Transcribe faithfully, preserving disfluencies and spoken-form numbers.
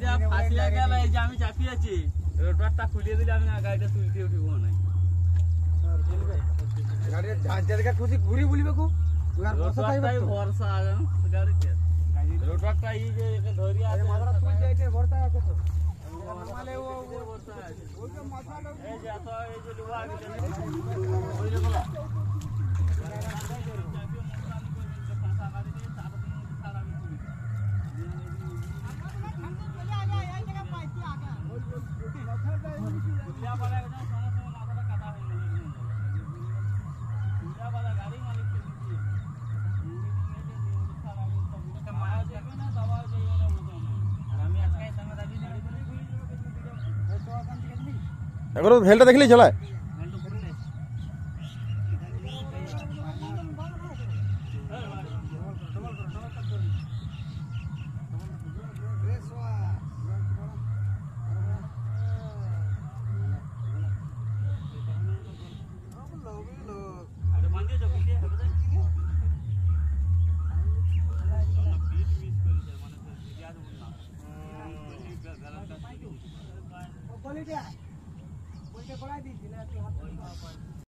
গাড়িটা ফাঁসিয়ে গেল, এই যে আমি চাপিয়েছি, রোটারটা খুলিয়ে দিলে আমি গাড়িটা তুলতে উঠিব না। গাড়ির জায়গা খুশি ঘুরি বলিবে কো রোটারটাই ভরসা আছে গাড়িতে। রোটারটা এই যে ধরি আছে মাথাটা তুই যাইতে ভরসা আছে তো নামালে ও ভরসা আছে। ওই যে মাথা এই যে এত এই যে লোহা আছে ওই যে বলা এখন ভেলটা দেখলেই চলে। বলি দিয়া বলতে বলাই দিছি না তুই হাত